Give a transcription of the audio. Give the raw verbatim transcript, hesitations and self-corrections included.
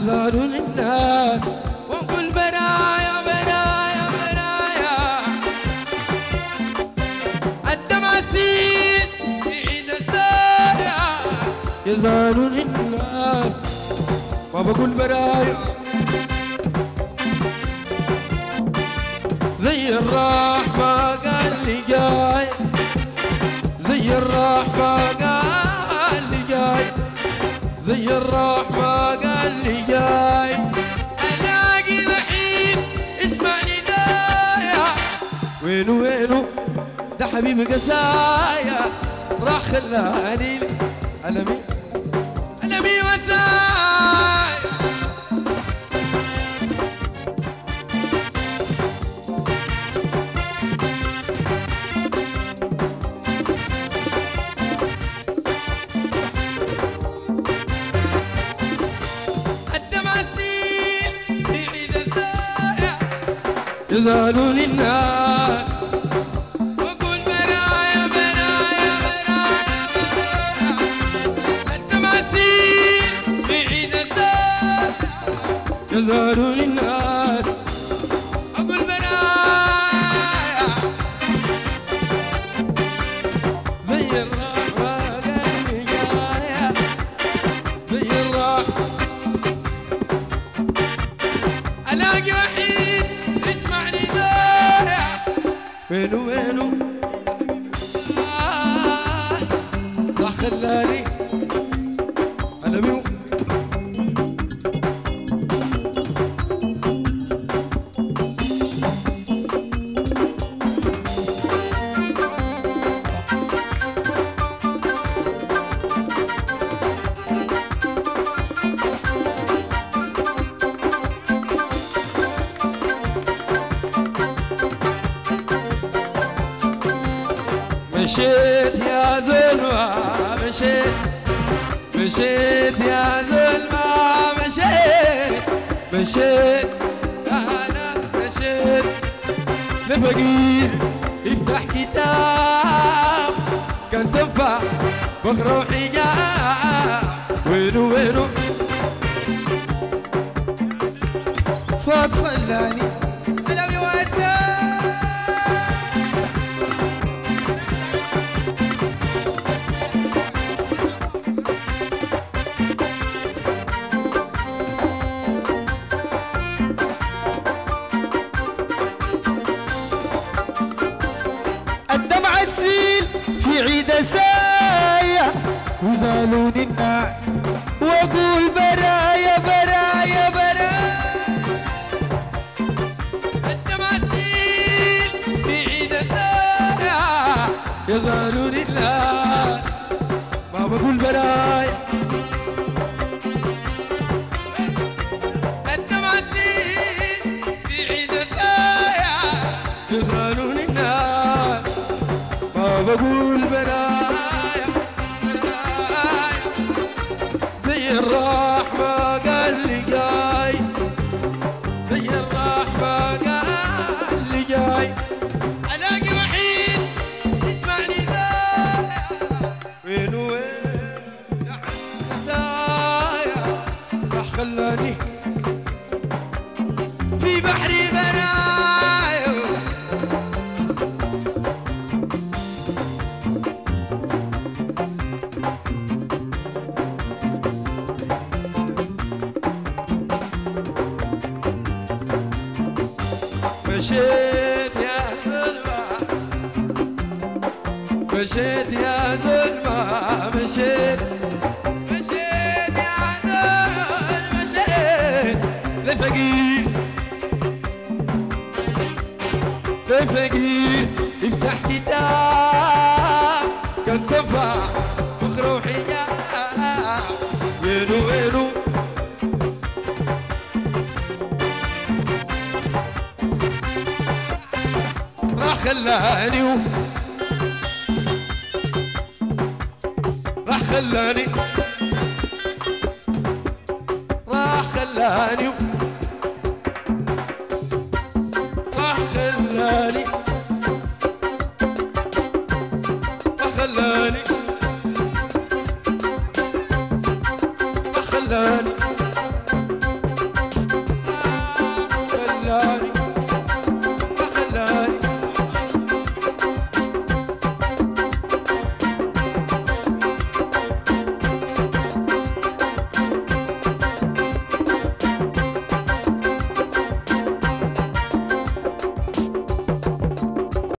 يزعلون الناس ونقول برايا برايا برايا الدمع سيل في عيد الزايا يزعلون الناس ما بقول برايا زي الرحمة قال لي جاي زي الرحمة قال لي جاي زي الرحمة قال لي جاي ألاقي وحيد اسمع ندايا وينو وينو ده حبيبي قسايا راح خلاني ألمي ألمي وسايا يزعلون الناس وأقول برايا برايا برايا التماثيل في عيد الزايا يزعلون الناس أقول برايا زي الرحمة قال جاية زي الرحمة ألاقي وحيد اسمعني دايا وينو وينو آه راح خلاني ألمي مشيت يا ظلمة مشيت مشيت يا ظلمة مشيت مشيت أنا مشيت لفقير يفتح كتاب كان تنفع بخرة وحجاب وينو وينو فات خلاني ألمي وأسى في عيد سايا وزعلون الناس واقول برايا برايا برايا التماثيل في عيد سايا يزعلون الناس ما بقول برايا التماثيل في عيد سايا يزعلون الناس بقول برايا برايا زي الرحمة قال لي جاي زي الرحمة قال لي جاي ألاقي وحيد يسمعني دايا وينو وين يا حسايا راح خلاني في بحري برايا مشيت يا ظلمة مشيت يا ظلمة مشيت مشيت يا ظلمة مشيت لفقير لفقير يفتح كتاب كان تنفع بخرة وحجاب وينو وينو راح خلاني راح خلاني راح خلاني راح خلاني راح خلاني راح خلاني